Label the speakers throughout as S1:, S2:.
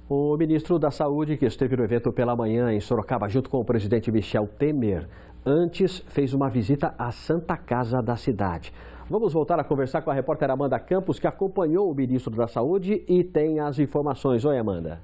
S1: O ministro da Saúde, que esteve no evento pela manhã em Sorocaba, junto com o presidente Michel Temer, antes fez uma visita à Santa Casa da cidade. Vamos voltar a conversar com a repórter Amanda Campos, que acompanhou o ministro da Saúde e tem as informações. Oi, Amanda.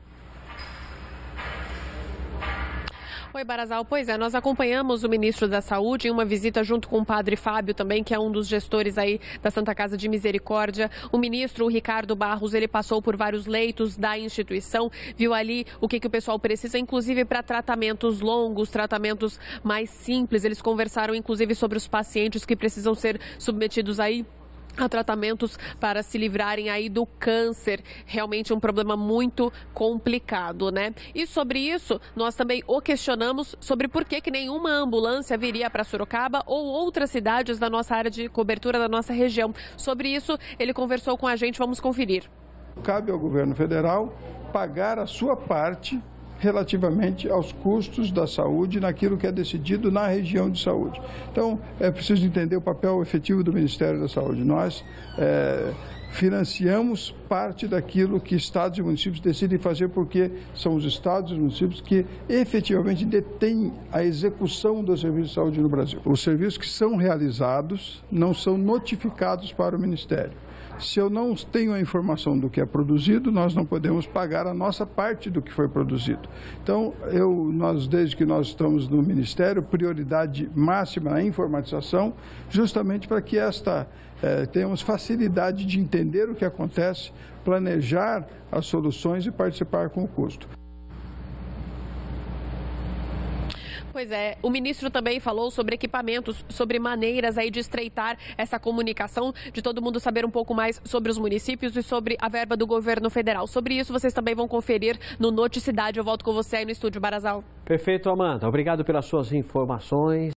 S2: Oi, Barazal. Pois é, nós acompanhamos o ministro da Saúde em uma visita junto com o padre Fábio também, que é um dos gestores aí da Santa Casa de Misericórdia. O ministro, o Ricardo Barros, ele passou por vários leitos da instituição, viu ali o que o pessoal precisa, inclusive para tratamentos longos, tratamentos mais simples. Eles conversaram, inclusive, sobre os pacientes que precisam ser submetidos aí a tratamentos para se livrarem aí do câncer, realmente um problema muito complicado, né? E sobre isso, nós também o questionamos sobre por que nenhuma ambulância viria para Sorocaba ou outras cidades da nossa área de cobertura da nossa região. Sobre isso, ele conversou com a gente, vamos conferir.
S3: Cabe ao governo federal pagar a sua parte relativamente aos custos da saúde naquilo que é decidido na região de saúde. Então, é preciso entender o papel efetivo do Ministério da Saúde. Nós financiamos parte daquilo que estados e municípios decidem fazer, porque são os estados e os municípios que efetivamente detêm a execução dos serviços de saúde no Brasil. Os serviços que são realizados não são notificados para o Ministério. Se eu não tenho a informação do que é produzido, nós não podemos pagar a nossa parte do que foi produzido. Então, desde que nós estamos no Ministério, prioridade máxima na informatização, justamente para que tenhamos facilidade de entender o que acontece, planejar as soluções e participar com o custo.
S2: Pois é, o ministro também falou sobre equipamentos, sobre maneiras aí de estreitar essa comunicação, de todo mundo saber um pouco mais sobre os municípios e sobre a verba do governo federal. Sobre isso, vocês também vão conferir no Noticidade. Eu volto com você aí no estúdio, Barazal.
S1: Perfeito, Amanda. Obrigado pelas suas informações.